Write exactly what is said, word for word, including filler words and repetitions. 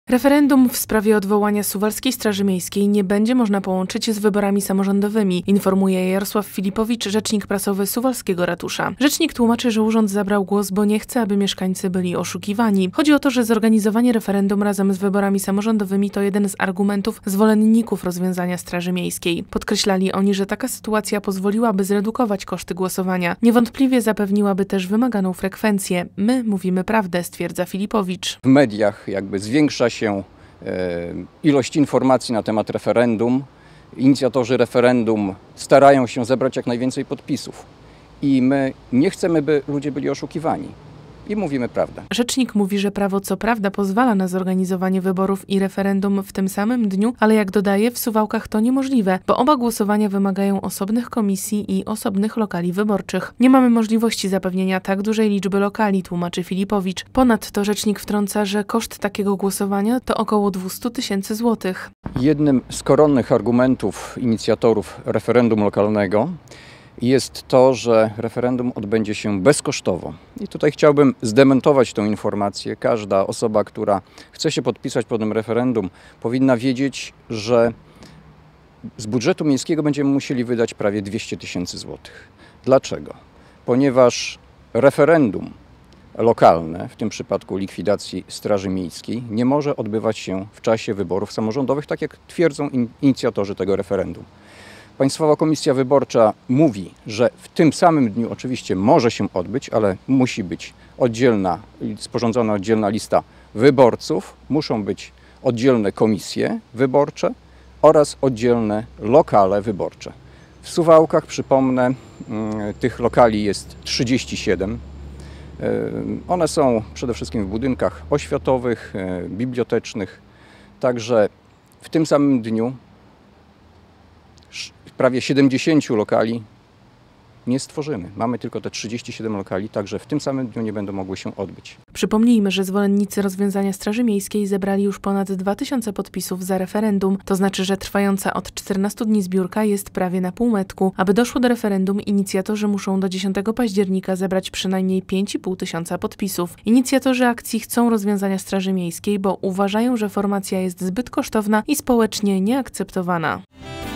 Referendum w sprawie odwołania Suwalskiej Straży Miejskiej nie będzie można połączyć z wyborami samorządowymi, informuje Jarosław Filipowicz, rzecznik prasowy Suwalskiego Ratusza. Rzecznik tłumaczy, że urząd zabrał głos, bo nie chce, aby mieszkańcy byli oszukiwani. Chodzi o to, że zorganizowanie referendum razem z wyborami samorządowymi to jeden z argumentów zwolenników rozwiązania Straży Miejskiej. Podkreślali oni, że taka sytuacja pozwoliłaby zredukować koszty głosowania. Niewątpliwie zapewniłaby też wymaganą frekwencję. My mówimy prawdę, stwierdza Filipowicz. W mediach jakby zwiększa się się ilość informacji na temat referendum. Inicjatorzy referendum starają się zebrać jak najwięcej podpisów i my nie chcemy, by ludzie byli oszukiwani. I mówimy prawdę. Rzecznik mówi, że prawo co prawda pozwala na zorganizowanie wyborów i referendum w tym samym dniu, ale jak dodaje, w Suwałkach to niemożliwe, bo oba głosowania wymagają osobnych komisji i osobnych lokali wyborczych. Nie mamy możliwości zapewnienia tak dużej liczby lokali, tłumaczy Filipowicz. Ponadto rzecznik wtrąca, że koszt takiego głosowania to około dwieście tysięcy złotych. Jednym z koronnych argumentów inicjatorów referendum lokalnego jest to, że referendum odbędzie się bezkosztowo. I tutaj chciałbym zdementować tę informację. Każda osoba, która chce się podpisać pod tym referendum, powinna wiedzieć, że z budżetu miejskiego będziemy musieli wydać prawie dwieście tysięcy złotych. Dlaczego? Ponieważ referendum lokalne, w tym przypadku likwidacji Straży Miejskiej, nie może odbywać się w czasie wyborów samorządowych, tak jak twierdzą inicjatorzy tego referendum. Państwowa Komisja Wyborcza mówi, że w tym samym dniu oczywiście może się odbyć, ale musi być oddzielna, sporządzona oddzielna lista wyborców, muszą być oddzielne komisje wyborcze oraz oddzielne lokale wyborcze. W Suwałkach, przypomnę, tych lokali jest trzydzieści siedem. One są przede wszystkim w budynkach oświatowych, bibliotecznych, także w tym samym dniu prawie siedemdziesięciu lokali nie stworzymy. Mamy tylko te trzydzieści siedem lokali, także w tym samym dniu nie będą mogły się odbyć. Przypomnijmy, że zwolennicy rozwiązania Straży Miejskiej zebrali już ponad dwa tysiące podpisów za referendum. To znaczy, że trwająca od czternastu dni zbiórka jest prawie na półmetku. Aby doszło do referendum, inicjatorzy muszą do dziesiątego października zebrać przynajmniej pięć i pół tysiąca podpisów. Inicjatorzy akcji chcą rozwiązania Straży Miejskiej, bo uważają, że formacja jest zbyt kosztowna i społecznie nieakceptowana.